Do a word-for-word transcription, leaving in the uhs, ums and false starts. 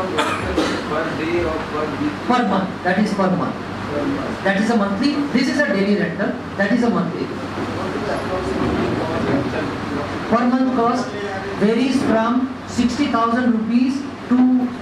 per day or per week? Per month. That is per month. Per month. That is a monthly. This is a daily rental. That is a monthly. Per month cost varies from sixty thousand rupees to